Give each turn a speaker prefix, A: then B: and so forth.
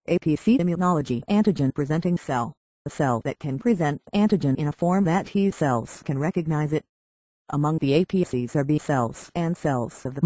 A: APC immunology, antigen-presenting cell, a cell that can present antigen in a form that T cells can recognize it. Among the APCs are B cells and cells of the